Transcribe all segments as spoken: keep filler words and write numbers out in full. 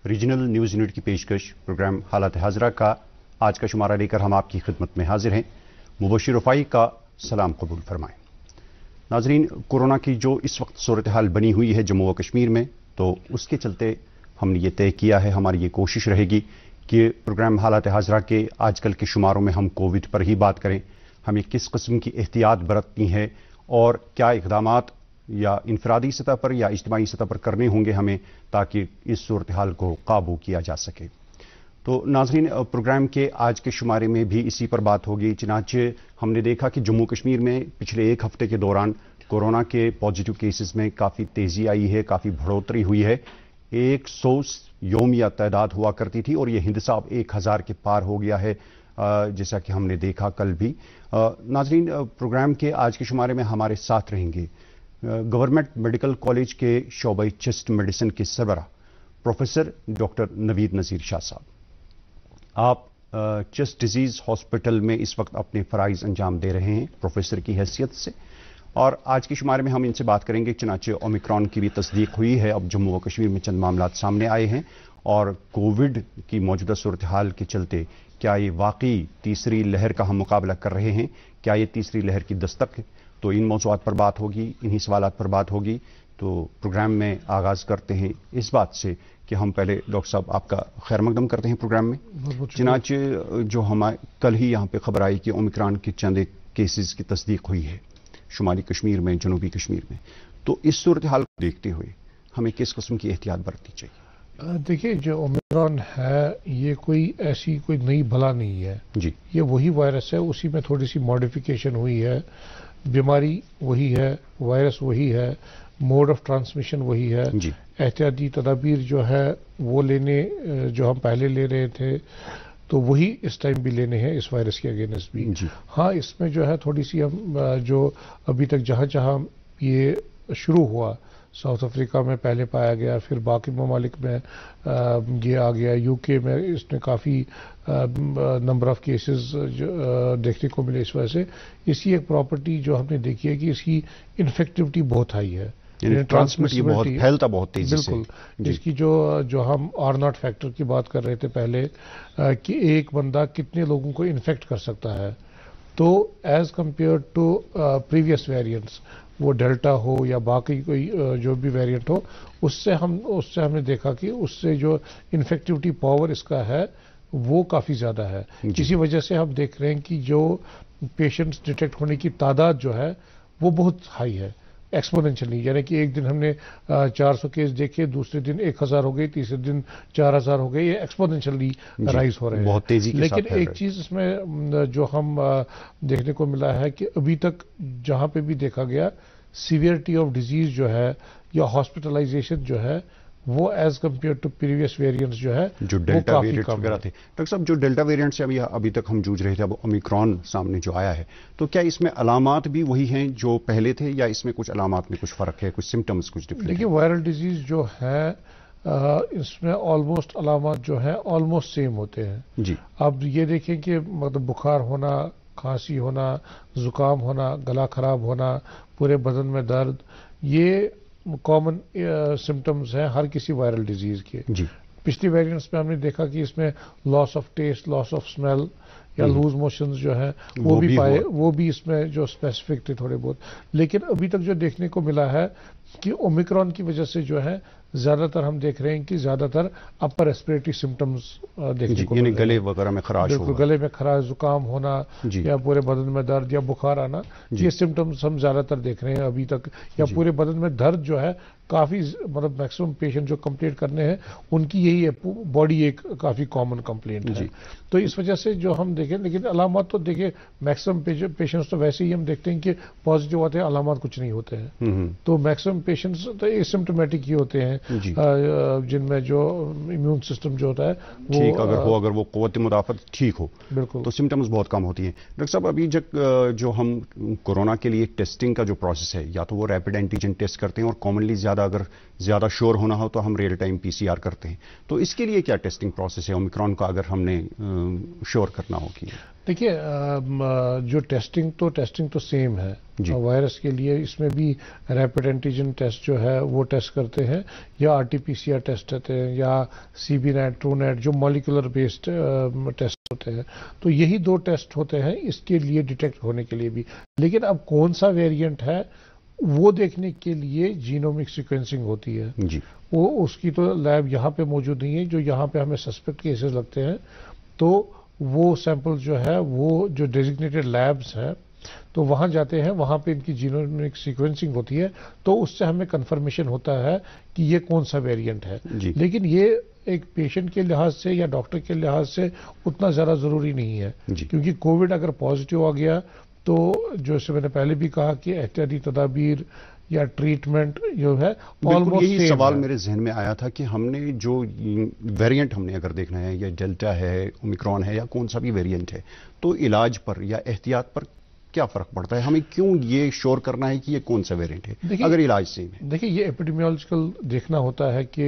Regional news unit की पेशकश programme हालात हाजरा का आज का शुमारा लेकर हम आपकी खिदमत में हाजिर हैं। मुबशिर रफ़ाई का सलाम कबूल फरमाएं। नाजरीन, कोरोना की जो इस वक्त सूरत हाल बनी हुई है जम्मू व कश्मीर में, तो उसके चलते हमने ये तय किया है, हमारी ये कोशिश रहेगी कि प्रोग्राम हालात हाजरा के आजकल के शुमारों में हम कोविड पर ही बात करें। हमें किस किस्म की एहतियात बरतनी है और क्या इक़दामात या इनफरादी सतह पर या इज्तिमाई सतह पर करने होंगे हमें, ताकि इस सूरत हाल को काबू किया जा सके। तो नाज़रीन, प्रोग्राम के आज के शुमारे में भी इसी पर बात होगी। चनाचे हमने देखा कि जम्मू कश्मीर में पिछले एक हफ्ते के दौरान कोरोना के पॉजिटिव केसेस में काफ़ी तेज़ी आई है, काफ़ी बढ़ोतरी हुई है। एक सौ योमिया तादाद हुआ करती थी और ये हिंदसाब एक हज़ार के पार हो गया है, जैसा कि हमने देखा कल भी। नाज़रीन, प्रोग्राम के आज के शुमारे में हमारे साथ रहेंगे गवर्नमेंट मेडिकल कॉलेज के शोबे चेस्ट मेडिसिन के सरबराह प्रोफेसर डॉक्टर नवीद नज़ीर शाह साहब। आप चेस्ट डिजीज़ हॉस्पिटल में इस वक्त अपने फ़राइज़ अंजाम दे रहे हैं प्रोफेसर की हैसियत से, और आज के शुमारे में हम इनसे बात करेंगे। चनाचे ओमिक्रॉन की भी तस्दीक हुई है, अब जम्मू व कश्मीर में चंद मामलात सामने आए हैं, और कोविड की मौजूदा सूरत हाल के चलते क्या ये वाकई तीसरी लहर का हम मुकाबला कर रहे हैं, क्या ये तीसरी लहर की दस्तक है? तो इन मौज़ूआत पर बात होगी, इन्हीं सवालात पर बात होगी। तो प्रोग्राम में आगाज़ करते हैं इस बात से कि हम पहले डॉक्टर साहब आपका खैर मकदम करते हैं प्रोग्राम में। चनाचे जो हमारे कल ही यहाँ पे खबर आई कि ओमिक्रॉन के चंद एक केसेस की तस्दीक हुई है शुमाली कश्मीर में, जनूबी कश्मीर में, तो इस सूरत हाल को देखते हुए हमें किस किस्म की एहतियात बरतनी चाहिए? देखिए, जो ओमिक्रॉन है ये कोई ऐसी कोई नई बला नहीं है जी, ये वही वायरस है, उसी में थोड़ी सी मॉडिफिकेशन हुई है। बीमारी वही है, वायरस वही है, मोड ऑफ ट्रांसमिशन वही है। एहतियाती तदाबीर जो है वो लेने जो हम पहले ले रहे थे तो वही इस टाइम भी लेने हैं इस वायरस के अगेंस्ट भी। हाँ, इसमें जो है थोड़ी सी हम जो अभी तक जहाँ जहाँ ये शुरू हुआ, साउथ अफ्रीका में पहले पाया गया, फिर बाकी ममालिक में ये आ गया, यूके में इसने काफ़ी नंबर ऑफ केसेस देखने को मिले। इस वजह से इसकी एक प्रॉपर्टी जो हमने देखी है कि इसकी इन्फेक्टिविटी बहुत हाई है, ट्रांसमिसिबिलिटी फैलता बहुत तेजी से। बिल्कुल, इसकी जो जो हम आर नॉट फैक्टर की बात कर रहे थे पहले कि एक बंदा कितने लोगों को इन्फेक्ट कर सकता है, तो as compared to previous variants, वो डेल्टा हो या बाकी कोई जो भी वेरिएंट हो, उससे हम उससे हमने देखा कि उससे जो इन्फेक्टिविटी पावर इसका है वो काफ़ी ज़्यादा है। इसी वजह से हम देख रहे हैं कि जो पेशेंट्स डिटेक्ट होने की तादाद जो है वो बहुत हाई है, एक्सपोनेंशियली। यानी कि एक दिन हमने चार सौ केस देखे, दूसरे दिन एक हज़ार हो गए, तीसरे दिन चार हज़ार हो गए, ये एक्सपोनेंशियली राइज हो रहे हैं बहुत तेजी के लेकिन साथ। एक चीज़ इसमें जो हम देखने को मिला है कि अभी तक जहाँ पे भी देखा गया, सीवियरिटी ऑफ डिजीज जो है या हॉस्पिटलाइजेशन जो है वो as compared to previous variants जो है जो डेल्टा वेरिएंट्स वगैरह थे। डॉक्टर साहब, जो डेल्टा वेरिएंट से अभी अभी तक हम जूझ रहे थे, अब ओमिक्रॉन सामने जो आया है, तो क्या इसमें अलामात भी वही हैं जो पहले थे, या इसमें कुछ अलामात में कुछ फर्क है, कुछ सिम्टम्स कुछ डिफरेंट? देखिए, वायरल डिजीज जो है इसमें ऑलमोस्ट अलामात जो है ऑलमोस्ट सेम होते हैं जी। अब ये देखें कि मतलब बुखार होना, खांसी होना, जुकाम होना, गला खराब होना, पूरे बदन में दर्द, ये कॉमन सिम्टम्स हैं हर किसी वायरल डिजीज के जी। पिछली वेरिएंट्स में हमने देखा कि इसमें loss of taste, loss of smell या लूज मोशंस जो है वो, वो भी, भी पाए, वो भी इसमें जो स्पेसिफिक थे थोड़े बहुत। लेकिन अभी तक जो देखने को मिला है कि ओमिक्रॉन की वजह से जो है ज्यादातर हम देख रहे हैं कि ज्यादातर अपर रेस्पिरेटरी सिम्टम्स देखने को मिल रहे हैं। गले वगैरह में खराश होना, गले में खराश, जुकाम होना या पूरे बदन में दर्द या बुखार आना, ये सिम्टम्स हम ज्यादातर देख रहे हैं अभी तक। या पूरे बदन में दर्द जो है काफी, मतलब मैक्सिमम पेशेंट जो कंप्लेंट करने हैं उनकी यही है, बॉडी एक काफी कॉमन कंप्लेंट है। तो इस वजह से जो हम देखें, लेकिन अलामत तो देखिए मैक्सिमम पेशेंट्स तो वैसे ही हम देखते हैं कि पॉजिटिव होते हैं, अलामत कुछ नहीं होते हैं। तो मैक्सिमम पेशेंट्स तो एसिम्प्टोमेटिक ही होते हैं, जिनमें जो इम्यून सिस्टम जो होता है वो ठीक अगर हो, अगर वो क़ुव्वत मुदाफ़त ठीक हो, बिल्कुल, तो सिम्टम्स बहुत कम होती हैं। डॉक्टर साहब, अभी जब जो हम कोरोना के लिए टेस्टिंग का जो प्रोसेस है, या तो वो रैपिड एंटीजन टेस्ट करते हैं और कॉमनली ज़्यादा زیادہ اگر زیادہ شور ہونا ہو تو ہم real time P C R کرتے ہیں. تو اس کے لیے کیا ٹیسٹنگ پروسیس ہے اومیکرون کا اگر ہم نے شور کرنا ہو کہ دیکھیے جو ٹیسٹنگ تو ٹیسٹنگ تو سیم ہے جی. وائرس کے لیے اس میں بھی ریپڈ اینٹیجن ٹیسٹ جو ہے وہ ٹیسٹ کرتے ہیں یا R T P C R test ہوتے ہیں یا C B NAAT True NAT جو مالیکولر بیسڈ ٹیسٹ ہوتے ہیں. تو یہی دو ٹیسٹ ہوتے ہیں اس کے لیے ڈیٹیکٹ ہونے کے لیے بھی. لیکن اب کون سا ویریئنٹ ہے وہ دیکھنے کے لیے جینومک سیکوینسنگ ہوتی ہے جی. وہ اس کی تو لیب یہاں پہ موجود نہیں ہے. جو یہاں پہ ہمیں سسپیکٹ کیسز لگتے ہیں تو وہ سیمپل جو ہے وہ جو ڈیزگنیٹڈ لیبز ہیں تو وہاں جاتے ہیں, وہاں پہ ان کی جینومک سیکوینسنگ ہوتی ہے تو اس سے ہمیں کنفرمیشن ہوتا ہے کہ یہ کون سا ویریئنٹ ہے جی. لیکن یہ ایک پیشنٹ کے لحاظ سے یا ڈاکٹر کے لحاظ سے اتنا زیادہ ضروری نہیں ہے جی. کیونکہ کووڈ اگر پازیٹیو آ گیا تو جو سے میں نے پہلے بھی کہا کہ احتیاطی تدابیر یا ٹریٹمنٹ جو ہے بالکل یہی سوال میرے ذہن میں آیا تھا کہ ہم نے جو ویریئنٹ ہم نے اگر دیکھنا ہے یا ڈیلٹا ہے اومیکرون ہے یا کون سا بھی ویریئنٹ ہے تو علاج پر یا احتیاط پر کیا فرق پڑتا ہے؟ ہمیں کیوں یہ شور کرنا ہے کہ یہ کون سا ویریئنٹ ہے اگر علاج سے ہے؟ دیکھیں یہ ایپیڈیمیولوجیکل دیکھنا ہوتا ہے کہ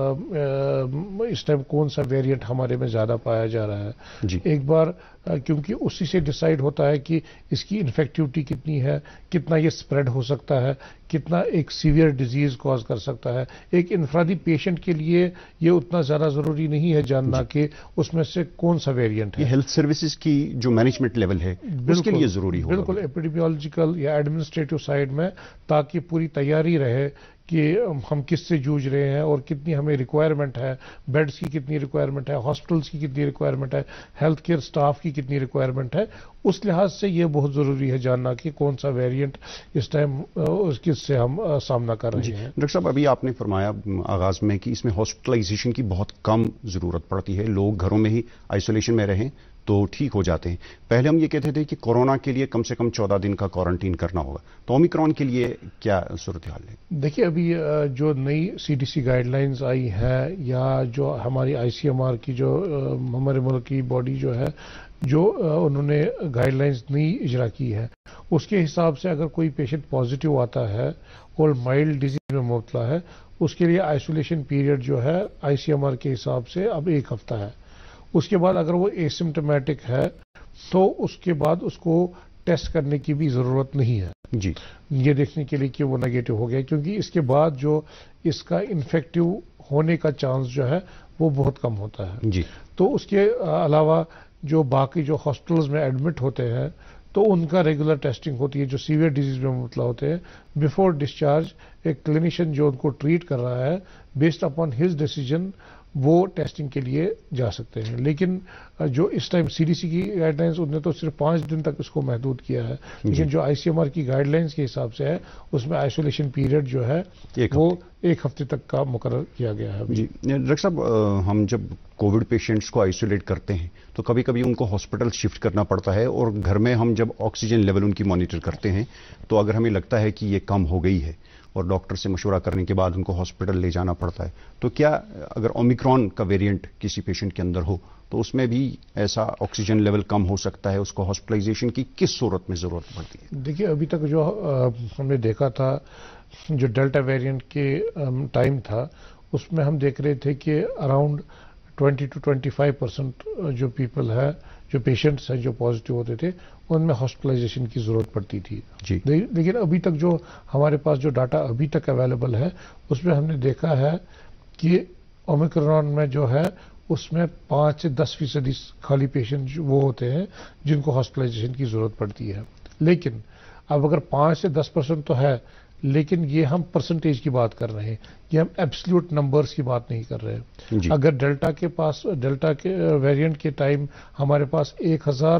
اس ٹائم کون سا ویریئنٹ ہمارے میں زیادہ پایا جا رہا ہے جی. ایک بار کیونکہ اسی سے ڈیسائیڈ ہوتا ہے کہ اس کی انفیکٹیوٹی کتنی ہے, کتنا یہ سپریڈ ہو سکتا ہے, کتنا ایک سیویئر ڈیزیز کاز کر سکتا ہے. ایک انفرادی پیشنٹ کے لیے یہ اتنا زیادہ ضروری نہیں ہے جاننا جی. کہ اس میں سے کون سا ویریئنٹ ہے. یہ ہیلتھ سروسز کی جو مینجمنٹ لیول ہے اس کے لیے ضروری ہوگا بالکل ایپیڈیمیولوجیکل یا ایڈمنسٹریٹو سائڈ میں, تاکہ پوری تیاری رہے کہ ہم کس سے جوجھ رہے ہیں اور کتنی ہمیں ریکوائرمنٹ ہے, بیڈز کی کتنی ریکوائرمنٹ ہے, ہاسپٹلس کی کتنی ریکوائرمنٹ ہے, ہیلتھ کیئر سٹاف کی کتنی ریکوائرمنٹ ہے. اس لحاظ سے یہ بہت ضروری ہے جاننا کہ کون سا ویریئنٹ اس ٹائم کس سے ہم سامنا کر رہے ہیں. ڈاکٹر صاحب ابھی آپ نے فرمایا آغاز میں کہ اس میں ہاسپٹلائزیشن کی بہت کم ضرورت پڑتی ہے, لوگ گھروں میں ہی آئسولیشن میں رہیں تو ٹھیک ہو جاتے ہیں. پہلے ہم یہ کہتے تھے کہ کورونا کے لیے کم سے کم چودہ دن کا کوارنٹین کرنا ہوگا, تو اومیکرون کے لیے کیا صورتحال ہے؟ دیکھیے ابھی جو نئی C D C guidelines آئی ہے یا جو ہماری آئی سی ایم آر کی جو ہمارے ملک کی باڈی جو ہے جو انہوں نے گائیڈ لائنز نئی اجرا کی ہے اس کے حساب سے اگر کوئی پیشنٹ پازیٹیو آتا ہے اور مائلڈ ڈیزیز میں مبتلا ہے اس کے لیے آئسولیشن پیریڈ جو ہے آئی سی ایم آر کے حساب سے اب ایک ہفتہ ہے. اس کے بعد اگر وہ ایسمپٹومیٹک ہے تو اس کے بعد اس کو ٹیسٹ کرنے کی بھی ضرورت نہیں ہے جی, یہ دیکھنے کے لیے کہ وہ نیگیٹو ہو گیا, کیونکہ اس کے بعد جو اس کا انفیکٹو ہونے کا چانس جو ہے وہ بہت کم ہوتا ہے جی. تو اس کے علاوہ جو باقی جو ہاسپٹلز میں ایڈمٹ ہوتے ہیں تو ان کا ریگولر ٹیسٹنگ ہوتی ہے جو سیویئر ڈیزیز میں مبتلا ہوتے ہیں. بیفور ڈسچارج ایک کلینیشین جو ان کو ٹریٹ کر رہا ہے بیسڈ اپان ہز ڈیسیجن وہ ٹیسٹنگ کے لیے جا سکتے ہیں. لیکن جو اس ٹائم سی ڈی سی کی گائیڈ لائنز انہوں نے تو صرف پانچ دن تک اس کو محدود کیا ہے, لیکن جو آئی سی ایم آر کی گائیڈ لائنز کے حساب سے ہے اس میں آئسولیشن پیریڈ جو ہے وہ ایک ہفتے تک کا مقرر کیا گیا ہے جی. ڈاکٹر صاحب ہم جب کووڈ پیشنٹس کو آئسولیٹ کرتے ہیں تو کبھی کبھی ان کو ہاسپٹل شفٹ کرنا پڑتا ہے اور گھر میں ہم جب آکسیجن لیول ان کی مانیٹر کرتے ہیں تو اگر ہمیں لگتا ہے کہ یہ کم ہو گئی ہے اور ڈاکٹر سے مشورہ کرنے کے بعد ان کو ہاسپٹل لے جانا پڑتا ہے, تو کیا اگر اومیکرون کا ویریئنٹ کسی پیشنٹ کے اندر ہو تو اس میں بھی ایسا آکسیجن لیول کم ہو سکتا ہے, اس کو ہاسپٹلائزیشن کی کس صورت میں ضرورت پڑتی ہے؟ دیکھیے ابھی تک جو ہم نے دیکھا تھا جو ڈیلٹا ویریئنٹ کے ٹائم تھا اس میں ہم دیکھ رہے تھے کہ around twenty two twenty five percent جو پیپل ہے جو پیشنٹس ہیں جو پازیٹیو ہوتے تھے ان میں ہاسپٹلائزیشن کی ضرورت پڑتی تھی جی. لیکن ابھی تک جو ہمارے پاس جو ڈاٹا ابھی تک اویلیبل ہے اس میں ہم نے دیکھا ہے کہ اومیکرون میں جو ہے اس میں پانچ سے دس فیصدی خالی پیشنٹ وہ ہوتے ہیں جن کو ہاسپٹلائزیشن کی ضرورت پڑتی ہے. لیکن اب اگر پانچ سے دس پرسینٹ تو ہے, لیکن یہ ہم پرسنٹیج کی بات کر رہے ہیں, یہ ہم ایبسلیوٹ نمبرز کی بات نہیں کر رہے ہیں جی. اگر ڈیلٹا کے پاس ڈیلٹا کے ویریئنٹ کے ٹائم ہمارے پاس ایک ہزار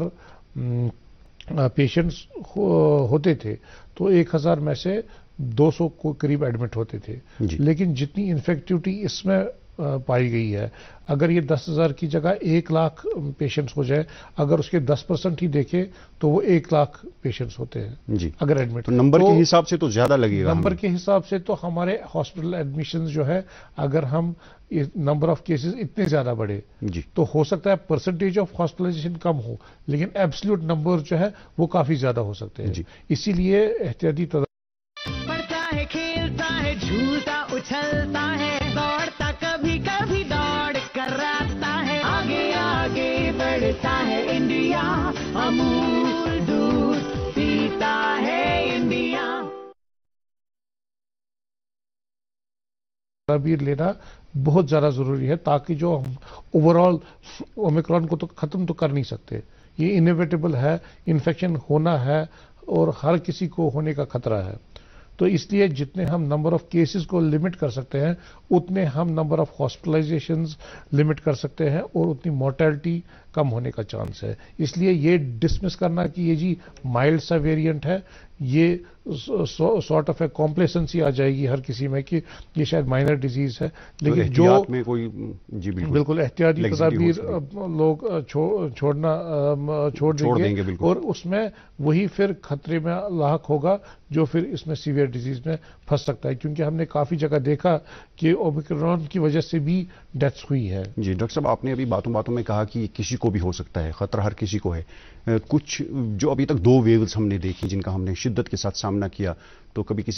پیشنٹس ہوتے تھے تو ایک ہزار میں سے دو سو کو قریب ایڈمٹ ہوتے تھے جی. لیکن جتنی انفیکٹیوٹی اس میں پائی گئی ہے, اگر یہ دس ہزار کی جگہ ایک لاکھ پیشنٹس ہو جائے, اگر اس کے دس پرسنٹ ہی دیکھیں تو وہ ایک لاکھ پیشنٹس ہوتے ہیں جی. اگر ایڈمٹ تو نمبر کے حساب سے تو زیادہ لگے گا, نمبر کے حساب سے تو ہمارے ہاسپٹل ایڈمیشنز جو ہے اگر ہم نمبر آف کیسز اتنے زیادہ بڑھے جی تو ہو سکتا ہے پرسنٹیج آف ہاسپٹلائزیشن کم ہو, لیکن ایبسلیوٹ نمبر جو ہے وہ کافی زیادہ ہو سکتے ہیں جی. اسی لیے احتیاطی تدابیر پڑتا ہے کھیلتا ہے جھولتا उछलता है, दौड़ता कभी कभी दौड़ कर आता है, आगे आगे बढ़ता है इंडिया, अमूल दूध पीता है इंडिया। तदाबीर लेना बहुत ज्यादा जरूरी है, ताकि जो हम ओवरऑल ओमिक्रॉन को तो खत्म तो कर नहीं सकते, ये इनएविटेबल है, इन्फेक्शन होना है और हर किसी को होने का खतरा है। तो इसलिए जितने हम नंबर ऑफ केसेस को लिमिट कर सकते हैं, उतने हम नंबर ऑफ हॉस्पिटलाइजेशंस लिमिट कर सकते हैं और उतनी मोर्टेलिटी कम होने का चांस है। इसलिए ये डिसमिस करना कि ये जी माइल्ड सा वेरिएंट है, ये सॉर्ट ऑफ ए कॉम्प्लेसेंसी आ जाएगी हर किसी में कि ये शायद माइनर डिजीज है, लेकिन तो जो में कोई जी बिल्कुल, बिल्कुल एहतियाती तदाबीर लोग छो, छोड़ना छोड़ देंगे, देंगे और उसमें वही फिर खतरे में लाक होगा जो फिर इसमें सीवियर डिजीज में फंस सकता है, क्योंकि हमने काफी जगह देखा कि ओमिक्रॉन की वजह से भी डेथ्स हुई है। जी डॉक्टर साहब, आपने अभी बातों बातों में कहा कि किसी को भी हो सकता है, खतरा हर किसी को है। कुछ जो अभी तक दो वेव्स हमने देखी जिनका हमने शिद्दत के साथ सामना किया, तो कभी किसी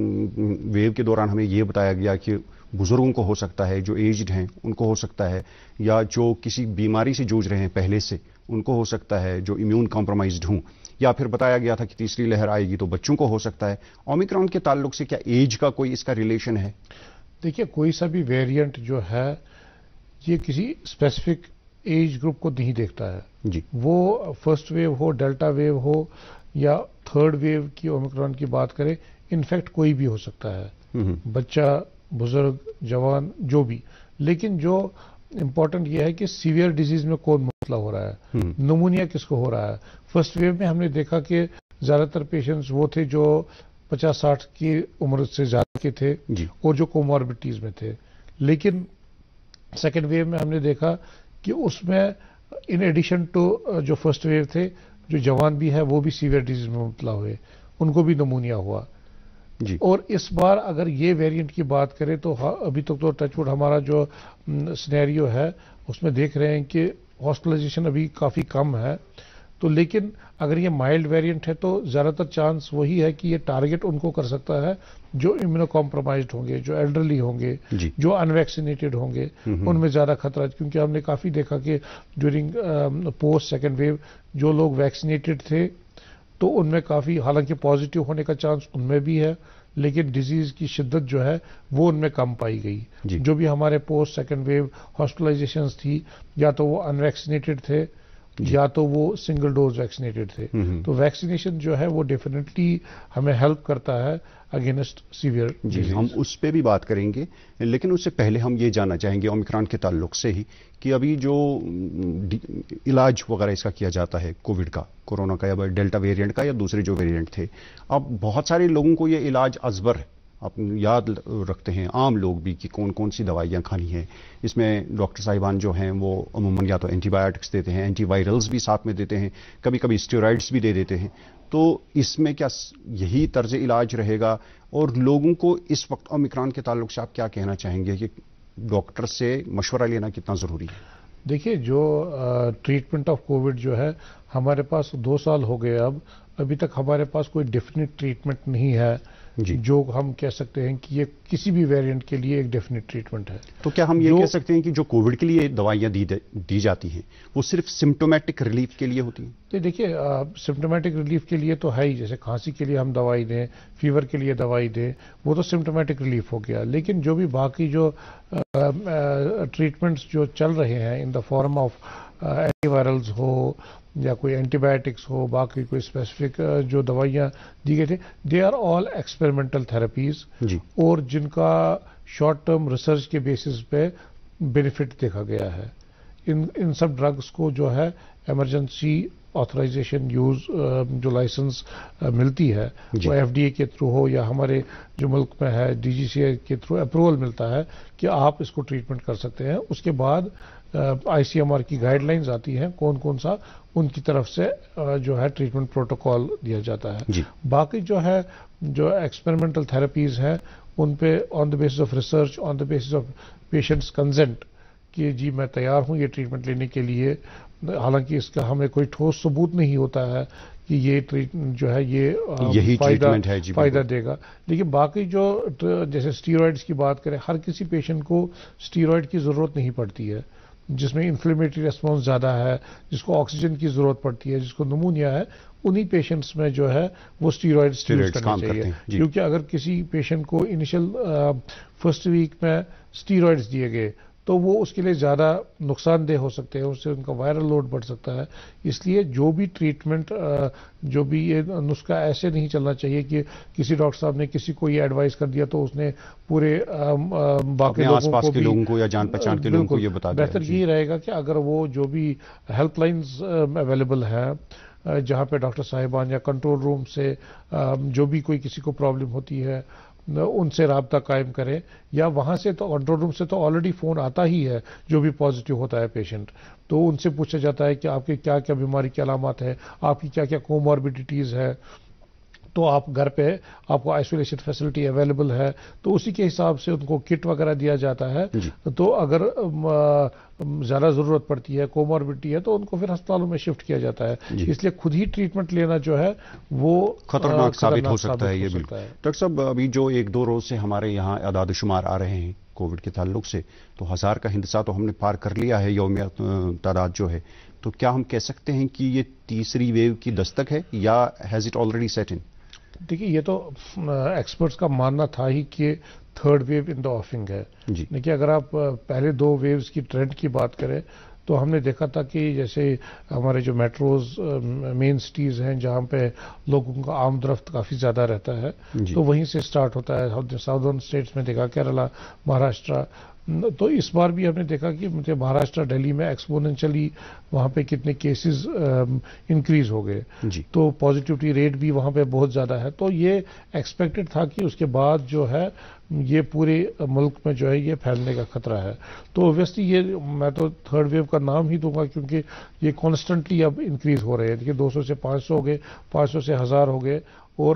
वेव के दौरान हमें यह बताया गया कि बुजुर्गों को हो सकता है, जो एज्ड हैं उनको हो सकता है, या जो किसी बीमारी से जूझ रहे हैं पहले से उनको हो सकता है, जो इम्यून कॉम्प्रोमाइज्ड हूं, या फिर बताया गया था कि तीसरी लहर आएगी तो बच्चों को हो सकता है। ओमिक्रॉन के ताल्लुक से क्या एज का कोई इसका रिलेशन है? देखिए, कोई सा भी वेरिएंट जो है ये किसी स्पेसिफिक एज ग्रुप को नहीं देखता है जी। वो फर्स्ट वेव हो, डेल्टा वेव हो या थर्ड वेव की ओमिक्रॉन की बात करें, इनफैक्ट कोई भी हो सकता है, बच्चा, बुजुर्ग, जवान, जो भी। लेकिन जो इंपॉर्टेंट यह है कि सीवियर डिजीज में कौन मुबतला हो रहा है, नमूनिया किसको हो रहा है। फर्स्ट वेव में हमने देखा कि ज्यादातर पेशेंट्स वो थे जो पचास साठ की उम्र से ज्यादा के थे जी। और जो कोमॉर्बिडिटीज में थे। लेकिन सेकेंड वेव में हमने देखा कि उसमें इन एडिशन टू जो फर्स्ट वेव थे, जो जवान भी है वो भी सीवियर डिजीज में मुबतला हुए, उनको भी नमूनिया हुआ जी। और इस बार अगर ये वेरिएंट की बात करें तो अभी तक तो टचवुड हमारा जो सिनेरियो है उसमें देख रहे हैं कि हॉस्पिटलाइजेशन अभी काफी कम है। तो लेकिन अगर ये माइल्ड वेरिएंट है तो ज्यादातर चांस वही है कि ये टारगेट उनको कर सकता है जो इम्यूनो कॉम्प्रोमाइज्ड होंगे, जो एल्डरली होंगे, जो अनवैक्सीनेटेड होंगे, उनमें ज्यादा खतरा है। क्योंकि हमने काफी देखा कि ड्यूरिंग पोस्ट सेकेंड वेव जो लोग वैक्सीनेटेड थे तो उनमें काफी, हालांकि पॉजिटिव होने का चांस उनमें भी है, लेकिन डिजीज की शिद्दत जो है वो उनमें कम पाई गई। जो भी हमारे पोस्ट सेकेंड वेव हॉस्पिटलाइजेशंस थी, या तो वो अनवैक्सीनेटेड थे या तो वो सिंगल डोज वैक्सीनेटेड थे। तो वैक्सीनेशन जो है वो डेफिनेटली हमें हेल्प करता है अगेंस्ट सीवियर डिजीज। हम उस पर भी बात करेंगे, लेकिन उससे पहले हम ये जानना चाहेंगे ओमिक्रॉन के ताल्लुक से ही कि अभी जो इलाज वगैरह इसका किया जाता है कोविड का, कोरोना का या डेल्टा वेरिएंट का या दूसरे जो वेरिएंट थे, अब बहुत सारे लोगों को ये इलाज अजबर है, आप याद रखते हैं आम लोग भी कि कौन कौन सी दवाइयाँ खानी हैं। इसमें डॉक्टर साहिबान जो हैं वो अमूमन या तो एंटीबायोटिक्स देते हैं, एंटीवायरल्स भी साथ में देते हैं, कभी कभी स्टेरॉइड्स भी दे देते हैं। तो इसमें क्या यही तर्ज इलाज रहेगा? और लोगों को इस वक्त ओमिक्रॉन के ताल्लुक से आप क्या कहना चाहेंगे कि डॉक्टर से मशवरा लेना कितना ज़रूरी है? देखिए, जो ट्रीटमेंट ऑफ कोविड जो है हमारे पास दो साल हो गए, अब अभी तक हमारे पास कोई डेफिनेट ट्रीटमेंट नहीं है जी। जो हम कह सकते हैं कि ये किसी भी वेरिएंट के लिए एक डेफिनेट ट्रीटमेंट है। तो क्या हम ये कह सकते हैं कि जो कोविड के लिए दवाइयां दी दी जाती हैं वो सिर्फ सिम्टोमेटिक रिलीफ के लिए होती हैं? तो देखिए, सिम्टोमेटिक रिलीफ के लिए तो है ही, जैसे खांसी के लिए हम दवाई दें, फीवर के लिए दवाई दें, वो तो सिम्टोमेटिक रिलीफ हो गया। लेकिन जो भी बाकी जो ट्रीटमेंट्स जो चल रहे हैं in the form of antivirals हो या कोई एंटीबायोटिक्स हो, बाकी कोई स्पेसिफिक जो दवाइयां दी गई थी, they are all experimental therapies और जिनका शॉर्ट टर्म रिसर्च के बेसिस पे बेनिफिट देखा गया है। इन इन सब ड्रग्स को जो है इमरजेंसी ऑथराइजेशन यूज जो लाइसेंस मिलती है वो एफडीए के थ्रू हो या हमारे जो मुल्क में है डीजीसीए के थ्रू अप्रूवल मिलता है कि आप इसको ट्रीटमेंट कर सकते हैं। उसके बाद आईसीएमआर की गाइडलाइंस आती हैं कौन कौन सा उनकी तरफ से जो है ट्रीटमेंट प्रोटोकॉल दिया जाता है। बाकी जो है जो एक्सपेरिमेंटल थेरेपीज हैं उन पे on the basis of research, on the basis of patients consent कि जी मैं तैयार हूं ये ट्रीटमेंट लेने के लिए, हालांकि इसका हमें कोई ठोस सबूत नहीं होता है کہ یہ ٹریٹمنٹ جو ہے یہ یہی فائدہ ہے جی فائدہ دے گا. لیکن باقی جو جیسے اسٹیرائڈس کی بات کریں، ہر کسی پیشنٹ کو اسٹیرائڈ کی ضرورت نہیں پڑتی ہے. جس میں انفلیمیٹری ریسپانس زیادہ ہے، جس کو آکسیجن کی ضرورت پڑتی ہے، جس کو نمونیا ہے، انہی پیشنٹس میں جو ہے وہ اسٹیرائڈس یوز کرنے چاہیے. کیونکہ اگر کسی پیشنٹ کو انیشل فرسٹ ویک میں اسٹیرائڈس دیے گئے تو وہ اس کے لیے زیادہ نقصان دہ ہو سکتے ہیں، اس سے ان کا وائرل لوڈ بڑھ سکتا ہے. اس لیے جو بھی ٹریٹمنٹ، جو بھی یہ نسخہ ایسے نہیں چلنا چاہیے کہ کسی ڈاکٹر صاحب نے کسی کو یہ ایڈوائز کر دیا تو اس نے پورے باقی لوگوں کو بھی لوگوں کو یا جان پہچان کے لوگوں کو یہ بتا دیا. بہتر یہی رہے گا کہ اگر وہ جو بھی ہیلپ لائنز اویلیبل ہیں جہاں پہ ڈاکٹر صاحبان یا کنٹرول روم سے جو بھی کوئی کسی کو پرابلم ہوتی ہے ان سے رابطہ قائم کریں، یا وہاں سے تو کنٹرول روم سے تو آلریڈی فون آتا ہی ہے جو بھی پازیٹیو ہوتا ہے پیشنٹ، تو ان سے پوچھا جاتا ہے کہ آپ کی کیا کیا بیماری کی علامات ہے، آپ کی کیا کیا کوماربیڈیٹیز ہے. تو آپ گھر پہ آپ کو آئسولیشن فیسلٹی اویلیبل ہے تو اسی کے حساب سے ان کو کٹ وغیرہ دیا جاتا ہے. تو اگر زیادہ ضرورت پڑتی ہے، کوماربڈی ہے، تو ان کو پھر ہسپتالوں میں شفٹ کیا جاتا ہے. اس لیے خود ہی ٹریٹمنٹ لینا جو ہے وہ خطرناک ثابت ہو سکتا ہے. یہ بالکل ڈاکٹر صاحب، ابھی جو ایک دو روز سے ہمارے یہاں اعداد و شمار آ رہے ہیں کووڈ کے تعلق سے، تو ہزار کا ہندسہ تو ہم نے پار کر لیا ہے یومیہ تعداد جو ہے، تو کیا ہم کہہ سکتے ہیں کہ یہ تیسری ویو کی دستک ہے یا has it already set in? دیکھیے، یہ تو ایکسپرٹس کا ماننا تھا ہی کہ تھرڈ ویو ان دا آفنگ ہے. دیکھیے، اگر آپ پہلے دو ویوز کی ٹرینڈ کی بات کریں تو ہم نے دیکھا تھا کہ جیسے ہمارے جو میٹروز مین سٹیز ہیں جہاں پہ لوگوں کا آمد و رفت کافی زیادہ رہتا ہے تو وہیں سے سٹارٹ ہوتا ہے. ساؤدرن اسٹیٹس میں دیکھا، کیرلا، مہاراشٹرا. تو اس بار بھی ہم نے دیکھا کہ مجھے مہاراشٹر، دہلی میں ایکسپوننشلی وہاں پہ کتنے کیسز انکریز ہو گئے. تو پازیٹیوٹی ریٹ بھی وہاں پہ بہت زیادہ ہے. تو یہ ایکسپیکٹڈ تھا کہ اس کے بعد جو ہے یہ پورے ملک میں جو ہے یہ پھیلنے کا خطرہ ہے. تو اوبویسلی یہ میں تو تھرڈ ویو کا نام ہی دوں گا کیونکہ یہ کانسٹنٹلی اب انکریز ہو رہے ہیں. دیکھیے، دو سو سے پانچ سو ہو گئے، پانچ سو سے ہزار ہو گئے، اور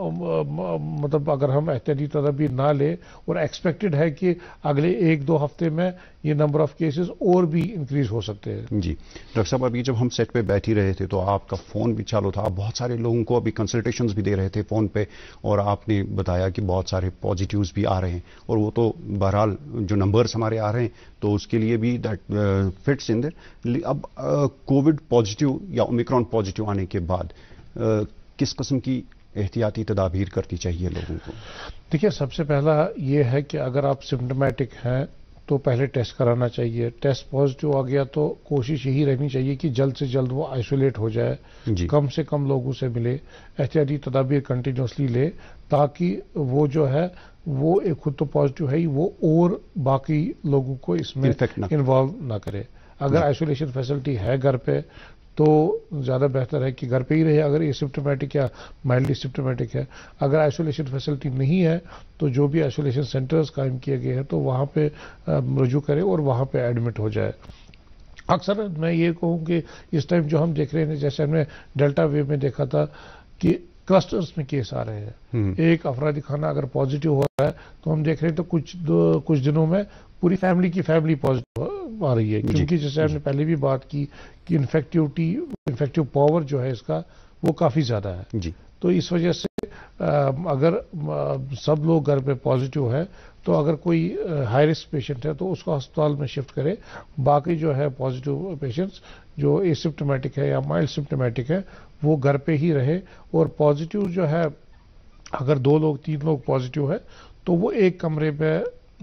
مطلب اگر ہم احتیاطی تدابیر نہ لیں، اور ایکسپیکٹڈ ہے کہ اگلے ایک دو ہفتے میں یہ نمبر آف کیسز اور بھی انکریز ہو سکتے ہیں. جی ڈاکٹر صاحب، ابھی جب ہم سیٹ پہ بیٹھ ہی رہے تھے تو آپ کا فون بھی چالو تھا، آپ بہت سارے لوگوں کو ابھی کنسلٹیشنز بھی دے رہے تھے فون پہ، اور آپ نے بتایا کہ بہت سارے پازیٹیوز بھی آ رہے ہیں، اور وہ تو بہرحال جو نمبرز ہمارے آ رہے ہیں تو اس کے لیے بھی دیٹ فٹس ان دیر. اب کووڈ پازیٹیو یا اومیکرون پازیٹیو آنے کے بعد کس قسم کی احتیاطی تدابیر کرنی چاہیے لوگوں کو؟ دیکھیے، سب سے پہلا یہ ہے کہ اگر آپ سمپٹمیٹک ہیں تو پہلے ٹیسٹ کرانا چاہیے. ٹیسٹ پازیٹیو آ گیا تو کوشش یہی رہنی چاہیے کہ جلد سے جلد وہ آئسولیٹ ہو جائے، جی. کم سے کم لوگوں سے ملے، احتیاطی تدابیر کنٹینیوسلی لے، تاکہ وہ جو ہے وہ ایک خود تو پازیٹیو ہے ہی، وہ اور باقی لوگوں کو اس میں انوالو نہ کرے. اگر آئسولیشن فیسلٹی ہے گھر پہ تو زیادہ بہتر ہے کہ گھر پہ ہی رہے اگر یہ سمپٹمیٹک یا مائلڈلی سمپٹمیٹک ہے. اگر آئسولیشن فیسلٹی نہیں ہے تو جو بھی آئسولیشن سینٹرز قائم کیے گئے ہیں تو وہاں پہ رجوع کرے اور وہاں پہ ایڈمٹ ہو جائے. اکثر میں یہ کہوں کہ اس ٹائم جو ہم دیکھ رہے ہیں، جیسے ہم نے ڈیلٹا ویو میں دیکھا تھا کہ کلسٹرز میں کیس آ رہے ہیں. ایک افرادی خانہ اگر پازیٹیو ہو رہا ہے تو ہم دیکھ رہے ہیں تو کچھ کچھ دنوں میں پوری فیملی کی فیملی پازیٹیو آ رہی ہے. کیونکہ جیسے ہم نے پہلے بھی بات کی کہ انفیکٹیوٹی انفیکٹیو پاور جو ہے اس کا وہ کافی زیادہ ہے. جی. تو اس وجہ سے اگر سب لوگ گھر پہ پازیٹیو ہے تو اگر کوئی ہائی رسک پیشنٹ ہے تو اس کو ہسپتال میں شفٹ کرے. باقی جو ہے پازیٹیو پیشنٹس جو اے سمپٹمیٹک ہے یا مائلڈ سمپٹمیٹک ہے وہ گھر پہ ہی رہے. اور پازیٹیو جو ہے اگر دو لوگ تین لوگ پازیٹیو ہے تو وہ ایک کمرے پہ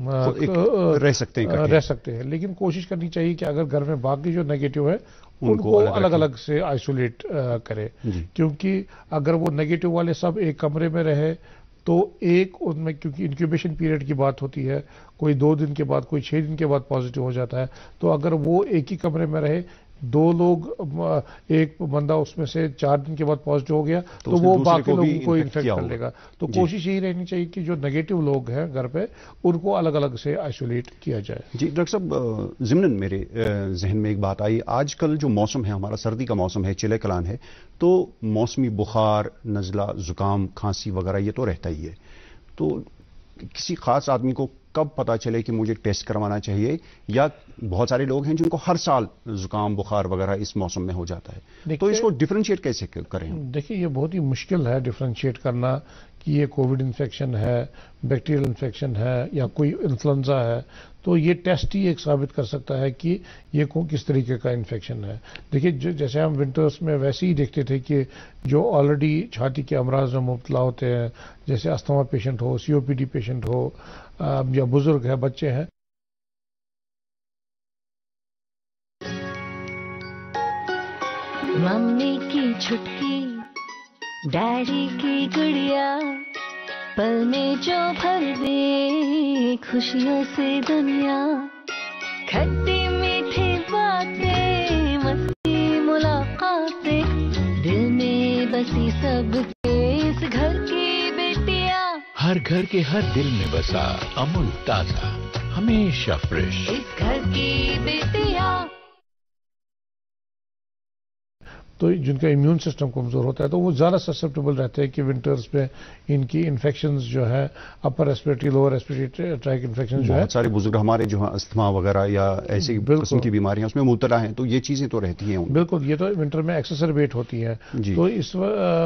رہ سکتے ہیں رہ سکتے ہیں لیکن کوشش کرنی چاہیے کہ اگر گھر میں باقی جو نیگیٹو ہے ان کو الگ الگ سے آئسولیٹ کرے. کیونکہ اگر وہ نیگیٹو والے سب ایک کمرے میں رہے تو ایک ان میں، کیونکہ انکیوبیشن پیریڈ کی بات ہوتی ہے، کوئی دو دن کے بعد کوئی چھ دن کے بعد پازیٹیو ہو جاتا ہے، تو اگر وہ ایک ہی کمرے میں رہے، دو لوگ، ایک بندہ اس میں سے چار دن کے بعد پازیٹیو ہو گیا تو وہ باقی لوگوں کو انفیکٹ کر لے گا. تو کوشش یہی رہنی چاہیے کہ جو نیگیٹو لوگ ہیں گھر پہ ان کو الگ الگ سے آئسولیٹ کیا جائے. جی ڈاکٹر صاحب، ضمناً میرے ذہن میں ایک بات آئی، آج کل جو موسم ہے ہمارا سردی کا موسم ہے، چلے کلان ہے، تو موسمی بخار، نزلہ، زکام، کھانسی وغیرہ یہ تو رہتا ہی ہے. تو کسی خاص آدمی کو کب پتا چلے کہ مجھے ٹیسٹ کروانا چاہیے؟ یا بہت سارے لوگ ہیں جن کو ہر سال زکام بخار وغیرہ اس موسم میں ہو جاتا ہے، تو اس کو ڈفرینشیٹ کیسے کریں؟ دیکھیے یہ بہت ہی مشکل ہے ڈفرینشیٹ کرنا کہ یہ کووڈ انفیکشن ہے، بیکٹیریل انفیکشن ہے یا کوئی انفلوئنزا ہے. تو یہ ٹیسٹ ہی ایک ثابت کر سکتا ہے کہ یہ کس طریقے کا انفیکشن ہے. دیکھیے جیسے ہم ونٹرز میں ویسے ہی دیکھتے تھے کہ جو آلریڈی چھاتی کے امراض میں مبتلا ہوتے ہیں، جیسے استھما پیشنٹ ہو، C O P D patient ہو، یا بزرگ ہے، بچے ہیں. ممی کی چھٹکی، ڈیڈی کی گڑیا، پل میں جو بھر دے خوشیوں سے دنیا، کھٹی میٹھی باتیں، مستی ملاقاتیں، دل میں بسی سب کے اس گھر کی بیٹیاں. ہر گھر کے ہر دل میں بسا امول تازہ، ہمیشہ فریش، اس گھر کی بیٹیاں. تو جن کا امیون سسٹم کمزور ہوتا ہے تو وہ زیادہ سسپٹیبل رہتے ہیں کہ ونٹرز پہ ان کی انفیکشنز جو ہے upper respiratory lower respiratory tract infection جو ہے. بہت سارے بزرگ ہمارے جو استھما وغیرہ یا ایسی قسم کی بیماریاں اس میں مبتلا ہیں، تو یہ چیزیں تو رہتی ہیں. بالکل، یہ تو ونٹر میں ایکسسربیٹ ہوتی ہیں. تو اس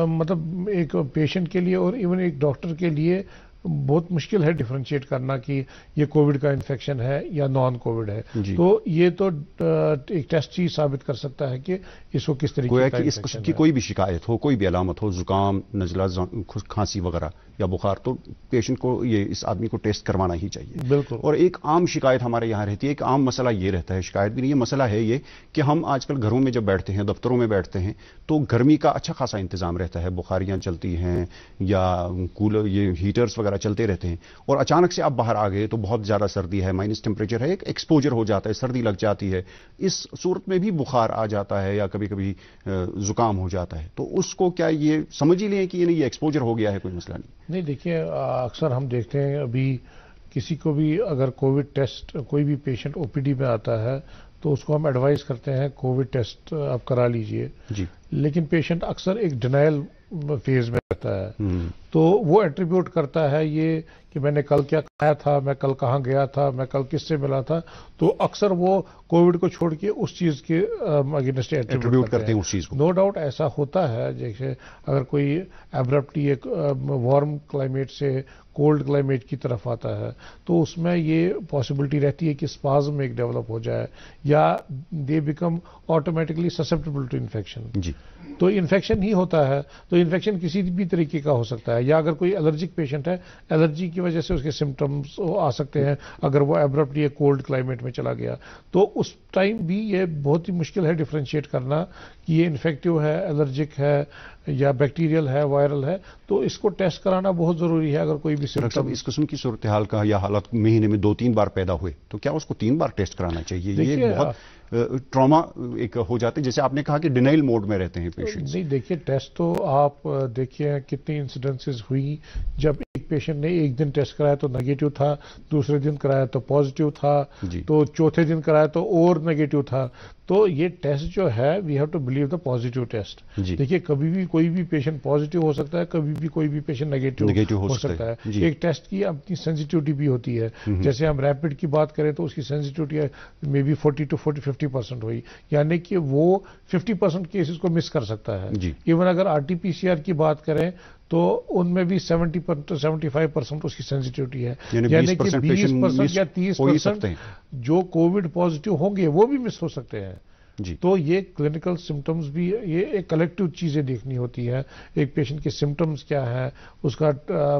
مطلب ایک پیشنٹ کے لیے اور ایون ایک ڈاکٹر کے لیے بہت مشکل ہے ڈفرینشیٹ کرنا کہ یہ کووڈ کا انفیکشن ہے یا نان کووڈ ہے. تو یہ تو ایک ٹیسٹ ہی ثابت کر سکتا ہے کہ اس کو کس طریقے کا اس قسم کی کوئی بھی شکایت ہو، کوئی بھی علامت ہو، زکام، نزلہ، کھانسی وغیرہ یا بخار، تو پیشنٹ کو یہ اس آدمی کو ٹیسٹ کروانا ہی چاہیے. بالکل. اور ایک عام شکایت ہمارے یہاں رہتی ہے، ایک عام مسئلہ یہ رہتا ہے، شکایت بھی نہیں، یہ مسئلہ ہے یہ کہ ہم آج کل گھروں میں جب بیٹھتے ہیں، دفتروں میں بیٹھتے ہیں، تو گرمی کا اچھا خاصا انتظام رہتا ہے، بخاریاں چلتی ہیں یا کولر، یہ ہیٹرز وغیرہ چلتے رہتے ہیں، اور اچانک سے آپ باہر آ گئے تو بہت زیادہ سردی ہے، مائنس ٹیمپریچر ہے، ایک ایکسپوجر ہو جاتا ہے، سردی لگ جاتی ہے، اس صورت میں بھی بخار آ جاتا ہے یا کبھی کبھی زکام ہو جاتا ہے. تو اس کو کیا یہ سمجھ ہی لیں کہ یہ ایکسپوجر ہو گیا ہے، کوئی مسئلہ نہیں؟ نہیں، دیکھیے اکثر ہم دیکھتے ہیں ابھی کسی کو بھی اگر کووڈ ٹیسٹ، کوئی بھی پیشنٹ او پی ڈی میں آتا ہے تو اس کو ہم ایڈوائز کرتے ہیں کووڈ ٹیسٹ آپ کرا لیجئے. جی. لیکن پیشنٹ اکثر ایک ڈینائل فیز میں رہتا ہے، تو وہ ایٹریبیوٹ کرتا ہے یہ کہ میں نے کل کیا کھایا تھا، میں کل کہاں گیا تھا، میں کل کس سے ملا تھا. تو اکثر وہ کووڈ کو چھوڑ کے اس چیز کے اگینسٹ ایٹریبیوٹ کرتے ہیں اس چیز کو. نو ڈاؤٹ ایسا ہوتا ہے، جیسے اگر کوئی ایبرپٹلی ایک وارم کلائمیٹ سے کولڈ کلائمیٹ کی طرف آتا ہے تو اس میں یہ پاسبلٹی رہتی ہے کہ اسپازم ایک ڈیولپ ہو جائے یا they become automatically susceptible to infection. جی. تو انفیکشن ہی ہوتا ہے. تو انفیکشن کسی بھی طریقے کا ہو سکتا ہے، یا اگر کوئی الرجک پیشنٹ ہے، الرجی کی وجہ سے اس کے سمٹمز آ سکتے ہیں اگر وہ ایبرپٹلی ایک کولڈ کلائمیٹ میں چلا گیا. تو اس ٹائم بھی یہ بہت ہی مشکل ہے ڈفرینشیٹ کرنا کہ یہ انفیکٹو ہے، الرجک ہے یا بیکٹیریل ہے، وائرل ہے. تو اس کو ٹیسٹ کرانا بہت ضروری ہے. اگر کوئی بھی سمٹم اس قسم کی صورتحال کا یا حالت مہینے میں دو تین بار پیدا ہوئے تو کیا اس کو تین بار ٹیسٹ کرانا چاہیے؟ یہ بہت ٹراما ایک ہو جاتے، جیسے آپ نے کہا کہ ڈینائل موڈ میں رہتے ہیں پیشنٹ. نہیں، دیکھیے ٹیسٹ تو آپ دیکھیے کتنی انسیڈنسز ہوئی. جب ایک پیشنٹ نے ایک دن ٹیسٹ کرایا تو نیگیٹو تھا، دوسرے دن کرایا تو پازیٹیو تھا، تو چوتھے دن کرایا تو اور نیگیٹو تھا. تو یہ ٹیسٹ جو ہے we have to believe the positive test. دیکھیے کبھی بھی کوئی بھی پیشنٹ پازیٹیو ہو سکتا ہے، کبھی بھی کوئی بھی پیشنٹ نیگیٹو ہو سکتا ہے. ایک ٹیسٹ کی اپنی سینسٹیوٹی بھی ہوتی ہے. جیسے ہم ریپڈ کی بات کریں تو اس کی sensitivity may be forty to forty fifty percent ہوئی، یعنی کہ وہ ففٹی پرسینٹ کیسز کو مس کر سکتا ہے. ایون اگر R T P C R کی بات کریں تو ان میں بھی سیونٹی سیونٹی فائیو پرسینٹ اس کی سینسٹیوٹی ہے، یعنی کہ بیس پرسینٹ یا تیس پرسینٹ جو کووڈ پازیٹیو ہوں گے وہ بھی مس ہو سکتے ہیں. جی. تو یہ کلینکل سمٹمز بھی، یہ ایک کلیکٹیو چیزیں دیکھنی ہوتی ہیں. ایک پیشنٹ کے سمٹمز کیا ہیں، اس کا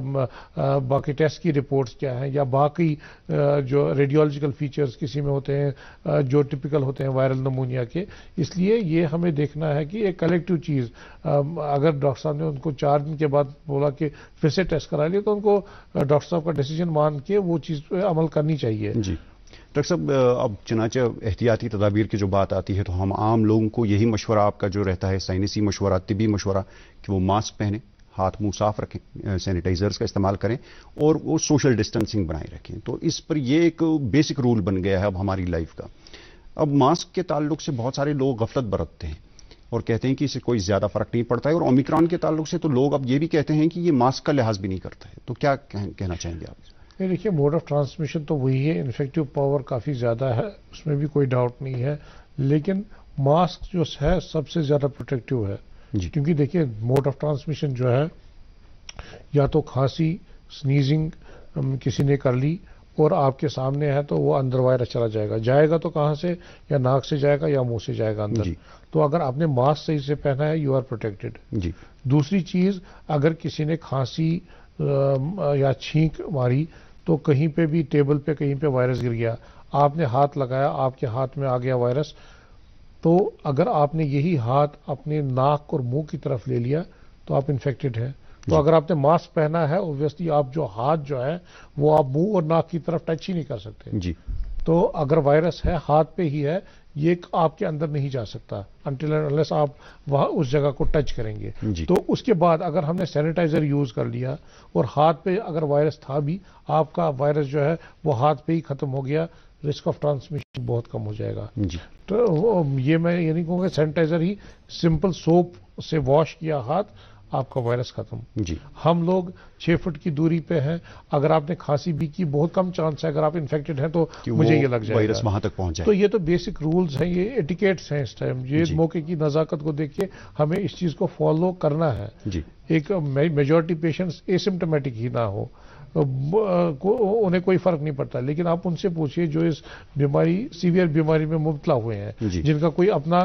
باقی ٹیسٹ کی رپورٹس کیا ہیں، یا باقی جو ریڈیولوجیکل فیچرز کسی میں ہوتے ہیں جو ٹپیکل ہوتے ہیں وائرل نمونیا کے. اس لیے یہ ہمیں دیکھنا ہے کہ ایک کلیکٹیو چیز، اگر ڈاکٹر صاحب نے ان کو چار دن کے بعد بولا کہ پھر سے ٹیسٹ کرا لیا تو ان کو ڈاکٹر صاحب کا ڈیسیجن مان کے وہ چیز پہ عمل کرنی چاہیے. جی. ڈاکٹر صاحب، اب چنانچہ احتیاطی تدابیر کی جو بات آتی ہے تو ہم عام لوگوں کو یہی مشورہ آپ کا جو رہتا ہے، سائنسی مشورہ، طبی مشورہ، کہ وہ ماسک پہنیں، ہاتھ منہ صاف رکھیں، سینیٹائزرز کا استعمال کریں اور وہ سوشل ڈسٹینسنگ بنائے رکھیں. تو اس پر یہ ایک بیسک رول بن گیا ہے اب ہماری لائف کا. اب ماسک کے تعلق سے بہت سارے لوگ غفلت برتتے ہیں اور کہتے ہیں کہ اسے کوئی زیادہ فرق نہیں پڑتا ہے، اور اومیکرون کے تعلق سے تو لوگ اب یہ بھی کہتے ہیں کہ یہ ماسک کا لحاظ بھی نہیں کرتا ہے. تو کیا کہنا چاہیں گے آپ؟ نہیں دیکھیے موڈ آف ٹرانسمیشن تو وہی ہے, انفیکٹو پاور کافی زیادہ ہے, اس میں بھی کوئی ڈاؤٹ نہیں ہے, لیکن ماسک جو ہے سب سے زیادہ پروٹیکٹیو ہے جی. کیونکہ دیکھیے موڈ آف ٹرانسمیشن جو ہے یا تو کھانسی سنیزنگ کسی نے کر لی اور آپ کے سامنے ہے تو وہ اندر وائرس چلا جائے گا, جائے گا تو کہاں سے, یا ناک سے جائے گا یا منہ سے جائے گا اندر جی. تو اگر آپ نے ماسک صحیح سے پہنا ہے یو آر پروٹیکٹڈ. جی. دوسری چیز, اگر کسی نے کھانسی یا چھینک ماری تو کہیں پہ بھی ٹیبل پہ کہیں پہ وائرس گر گیا, آپ نے ہاتھ لگایا, آپ کے ہاتھ میں آ گیا وائرس, تو اگر آپ نے یہی ہاتھ اپنے ناک اور منہ کی طرف لے لیا تو آپ انفیکٹڈ ہیں. تو اگر آپ نے ماسک پہنا ہے اوبویسلی آپ جو ہاتھ جو ہے وہ آپ منہ اور ناک کی طرف ٹچ ہی نہیں کر سکتے. جی. تو اگر وائرس ہے ہاتھ پہ ہی ہے, یہ آپ کے اندر نہیں جا سکتا انٹل اینڈ انلیس آپ وہاں اس جگہ کو ٹچ کریں گے. جی. تو اس کے بعد اگر ہم نے سینیٹائزر یوز کر لیا اور ہاتھ پہ اگر وائرس تھا بھی, آپ کا وائرس جو ہے وہ ہاتھ پہ ہی ختم ہو گیا, رسک آف ٹرانسمیشن بہت کم ہو جائے گا. جی. تو یہ میں یہ نہیں کہوں گا سینیٹائزر ہی, سمپل سوپ سے واش کیا ہاتھ, آپ کا وائرس ختم. جی. ہم لوگ چھ فٹ کی دوری پہ ہیں, اگر آپ نے کھانسی بھی کی بہت کم چانس ہے اگر آپ انفیکٹڈ ہیں تو مجھے یہ لگ جائے گا وائرس وہاں تک پہنچ جائے. تو یہ تو بیسک رولز ہیں, یہ ایٹیکیٹس ہیں اس ٹائم, یہ جی. موقع کی نزاکت کو دیکھ کے ہمیں اس چیز کو فالو کرنا ہے. جی. ایک میجورٹی پیشنٹس ایسمپٹومیٹک ہی نہ ہو, انہیں کوئی فرق نہیں پڑتا, لیکن آپ ان سے پوچھئے جو اس بیماری سیویئر بیماری میں مبتلا ہوئے ہیں, جی. جن کا کوئی اپنا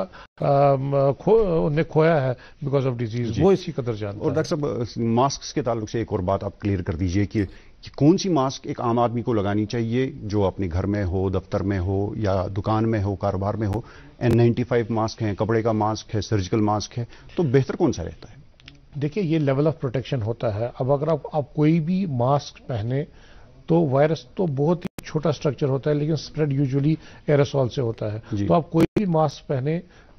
انہیں کھویا ہے بیکاز آف ڈیزیز, وہ اسی قدر جانتا ہے. اور ڈاکٹر صاحب ماسک کے تعلق سے ایک اور بات آپ کلیئر کر دیجئے کہ کون سی ماسک ایک عام آدمی کو لگانی چاہیے جو اپنے گھر میں ہو, دفتر میں ہو یا دکان میں ہو, کاروبار میں ہو. این نائنٹی فائیو ماسک ہیں, کپڑے کا ماسک ہے, سرجیکل ماسک ہے, تو بہتر کون سا رہتا ہے؟ دیکھیں یہ لیول آف پروٹیکشن ہوتا ہے. اب اگر آپ آپ کوئی بھی ماسک پہنے تو وائرس تو بہت ہی چھوٹا سٹرکچر ہوتا ہے لیکن اسپریڈ یوزلی ایرسول سے ہوتا ہے. جی. تو آپ کوئی بھی ماسک پہنے,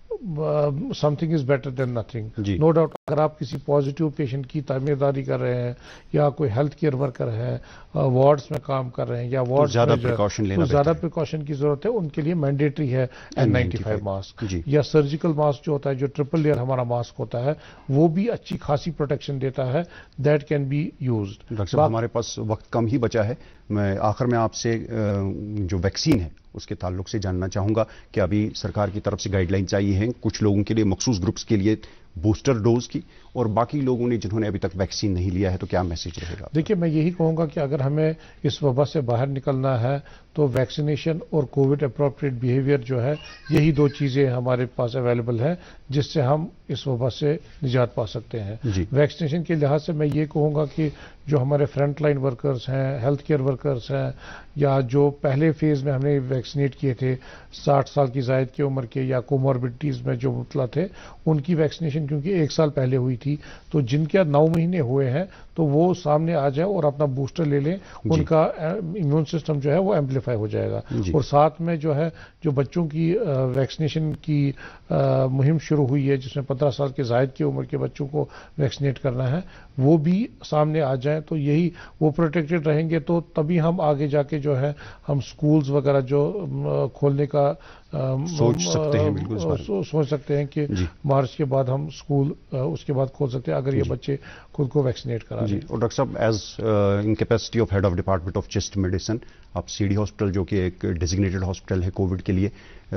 something is better than nothing. جی. نو ڈاؤٹ اگر آپ کسی پازیٹیو پیشنٹ کی تعمیرداری کر رہے ہیں یا کوئی ہیلتھ کیئر ورکر ہے, وارڈز میں کام کر رہے ہیں یا وارڈ زیادہ پریکاشن لینا, زیادہ پریکاشن کی ضرورت ہے, ان کے لیے مینڈیٹری ہے این نائنٹی فائیو ماسک. جی. یا سرجیکل ماسک جو ہوتا ہے, جو ٹرپل لیئر ہمارا ماسک ہوتا ہے, وہ بھی اچھی خاصی پروٹیکشن دیتا ہے, that can be used. Doctor صاحب ہمارے پاس وقت کم ہی بچا ہے, میں آخر میں آپ سے جو ویکسین ہے اس کے تعلق سے جاننا چاہوں گا کہ ابھی سرکار کی طرف سے گائیڈ لائنز آئی ہیں کچھ لوگوں کے لیے, مخصوص گروپس کے لیے بوسٹر ڈوز کی, اور باقی لوگوں نے جنہوں نے ابھی تک ویکسین نہیں لیا ہے تو کیا میسج رہے گا؟ دیکھیے میں یہی کہوں گا کہ اگر ہمیں اس وبا سے باہر نکلنا ہے تو ویکسینیشن اور کووڈ اپروپریٹ بیہیویئر جو ہے, یہی دو چیزیں ہمارے پاس اویلیبل ہیں جس سے ہم اس وبا سے نجات پا سکتے ہیں. جی. ویکسینیشن کے لحاظ سے میں یہ کہوں گا کہ جو ہمارے فرنٹ لائن ورکرز ہیں, ہیلتھ کیئر ورکرز ہیں, یا جو پہلے فیز میں ہم نے ویکسینیٹ کیے تھے ساٹھ سال کی زائد کی عمر کے یا کوموربڈیز میں جو مبتلا تھے, ان کی ویکسینیشن کیونکہ ایک سال پہلے ہوئی تھی, تو جن کے نو مہینے ہوئے ہیں تو وہ سامنے آ جائیں اور اپنا بوسٹر لے لیں, ان جی. کا امیون سسٹم جو ہے وہ ایمپلیفائی ہو جائے گا. جی. اور ساتھ میں جو ہے جو بچوں کی ویکسینیشن کی مہم شروع ہوئی ہے جس میں پندرہ سال کے زائد کی عمر کے بچوں کو ویکسینیٹ کرنا ہے, وہ بھی سامنے آ جائیں تو یہی وہ پروٹیکٹڈ رہیں گے, تو تبھی ہم آگے جا کے جو ہے ہم سکولز وغیرہ جو کھولنے کا سوچ سکتے ہیں, بالکل سوچ سکتے ہیں کہ جی. مارچ کے بعد ہم سکول اس کے بعد کھول سکتے ہیں اگر یہ جی. بچے خود کو ویکسینیٹ کرا جی. دیں. اور ڈاکٹر صاحب as in capacity of head of department of chest medicine, آپ سی ڈی ہاسپٹل جو کہ ایک ڈیزگنیٹڈ ہاسپٹل ہے کووڈ کے لیے,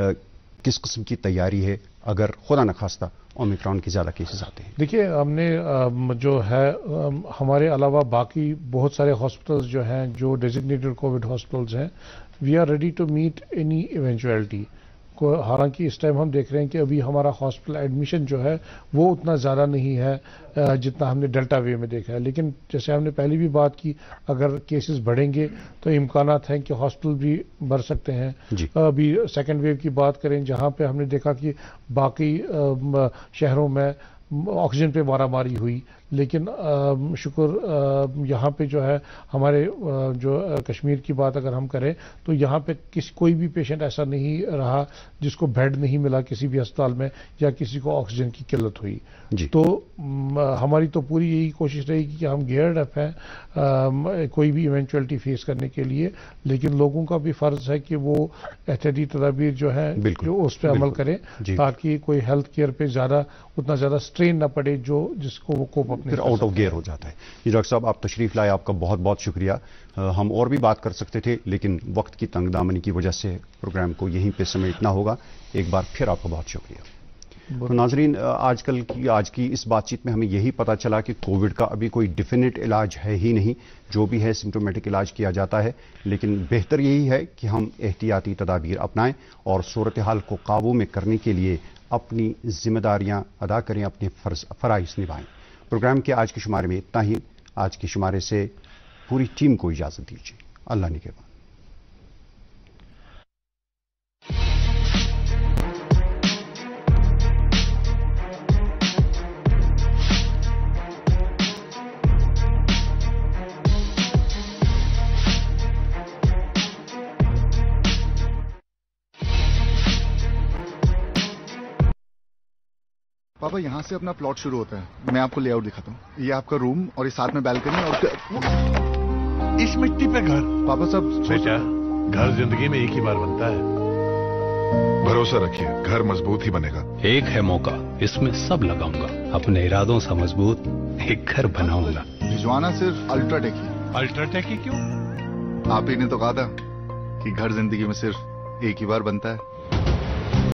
کس قسم کی تیاری ہے اگر خدا نخواستہ اومیکرون کے زیادہ کیسز آتے ہیں؟ دیکھیے ہم نے جو ہے ہمارے علاوہ باقی بہت سارے ہاسپٹلز جو ہیں جو ڈیزگنیٹڈ کووڈ ہاسپٹلز ہیں, we are ready to meet any eventuality. حالانکہ اس ٹائم ہم دیکھ رہے ہیں کہ ابھی ہمارا ہاسپٹل ایڈمیشن جو ہے وہ اتنا زیادہ نہیں ہے جتنا ہم نے ڈیلٹا ویو میں دیکھا ہے, لیکن جیسے ہم نے پہلے بھی بات کی اگر کیسز بڑھیں گے تو امکانات ہیں کہ ہاسپٹل بھی بڑھ سکتے ہیں. جی. ابھی سیکنڈ ویو کی بات کریں جہاں پہ ہم نے دیکھا کہ باقی شہروں میں آکسیجن پہ مارا ماری ہوئی, لیکن شکر یہاں پہ جو ہے ہمارے جو کشمیر کی بات اگر ہم کریں تو یہاں پہ کسی کوئی بھی پیشنٹ ایسا نہیں رہا جس کو بیڈ نہیں ملا کسی بھی ہسپتال میں یا کسی کو آکسیجن کی قلت ہوئی. جی. تو ہماری تو پوری یہی کوشش رہے گی کہ ہم گیئرڈ اپ ہیں کوئی بھی ایونچوئلٹی فیس کرنے کے لیے, لیکن لوگوں کا بھی فرض ہے کہ وہ احتیاطی تدابیر جو ہیں جو اس پہ عمل کریں جی. تاکہ کوئی ہیلتھ کیئر پہ زیادہ اتنا زیادہ اسٹرین نہ پڑے جو جس کو وہ کوپ फिर आउट ऑफ गियर हो जाता है। जी डॉक्टर साहब, आप तशरीफ लाए, आपका बहुत बहुत शुक्रिया। हम और भी बात कर सकते थे लेकिन वक्त की तंगदामनी की वजह से प्रोग्राम को यहीं पे समेटना होगा। एक बार फिर आपका बहुत शुक्रिया। तो नाजरीन, आजकल की आज की इस बातचीत में हमें यही पता चला कि कोविड का अभी कोई डिफिनिट इलाज है ही नहीं। जो भी है सिम्टोमेटिक इलाज किया जाता है, लेकिन बेहतर यही है कि हम एहतियाती तदाबीर अपनाएं और सूरत हाल को काबू में करने के लिए अपनी जिम्मेदारियां अदा करें, अपने फर्ज फराइज निभाएं। प्रोग्राम के आज के शुमारे में इतना ही। आज के शुमारे से पूरी टीम को इजाजत दीजिए। अल्लाह निगहबान। पापा, यहाँ से अपना प्लॉट शुरू होता है। मैं आपको लेआउट दिखाता हूँ। ये आपका रूम और ये साथ में बैल्कनी और इस मिट्टी पे घर। पापा सब बेटा, घर जिंदगी में एक ही बार बनता है। भरोसा रखिए, घर मजबूत ही बनेगा। एक है मौका, इसमें सब लगाऊंगा। अपने इरादों से मजबूत एक घर बनाऊंगा। भिजवाना सिर्फ अल्ट्राटेक ही। अल्ट्राटेक ही क्यों? आप ही ने तो कहा था कि घर जिंदगी में सिर्फ एक ही बार बनता है।